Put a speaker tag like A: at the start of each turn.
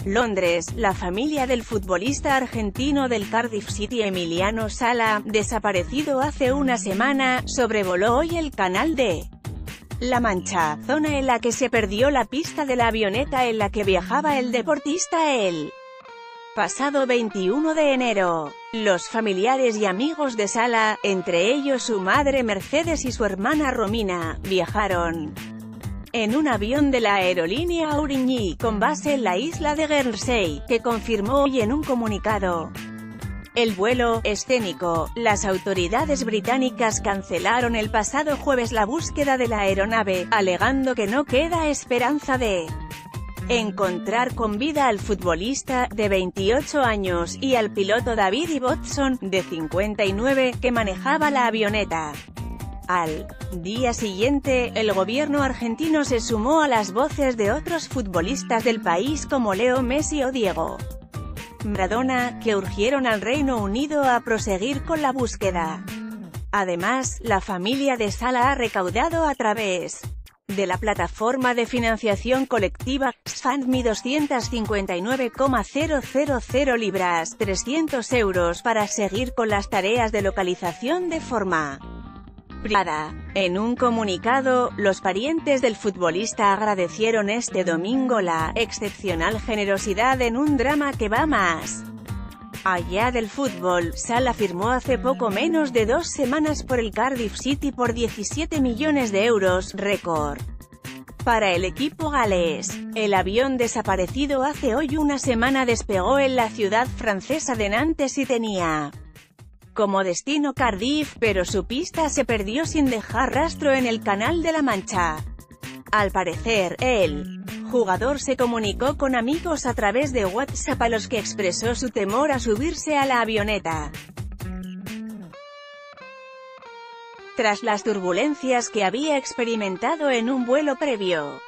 A: Londres, la familia del futbolista argentino del Cardiff City Emiliano Sala, desaparecido hace una semana, sobrevoló hoy el canal de La Mancha, zona en la que se perdió la pista de la avioneta en la que viajaba el deportista el pasado 21 de enero. Los familiares y amigos de Sala, entre ellos su madre Mercedes y su hermana Romina, viajaron en un avión de la aerolínea Aurigny, con base en la isla de Guernsey, que confirmó hoy en un comunicado el vuelo escénico. Las autoridades británicas cancelaron el pasado jueves la búsqueda de la aeronave, alegando que no queda esperanza de encontrar con vida al futbolista, de 28 años, y al piloto David Ibbotson, de 59, que manejaba la avioneta. Al día siguiente, el gobierno argentino se sumó a las voces de otros futbolistas del país como Leo Messi o Diego Maradona, que urgieron al Reino Unido a proseguir con la búsqueda. Además, la familia de Sala ha recaudado a través de la plataforma de financiación colectiva GoFundMe 259,000 libras, 300 euros, para seguir con las tareas de localización de forma privada. En un comunicado, los parientes del futbolista agradecieron este domingo la excepcional generosidad en un drama que va más allá del fútbol. Sala firmó hace poco menos de 2 semanas por el Cardiff City por 17 millones de euros, récord para el equipo galés. El avión desaparecido hace hoy una semana despegó en la ciudad francesa de Nantes y tenía como destino Cardiff, pero su pista se perdió sin dejar rastro en el Canal de la Mancha. Al parecer, el jugador se comunicó con amigos a través de WhatsApp a los que expresó su temor a subirse a la avioneta tras las turbulencias que había experimentado en un vuelo previo.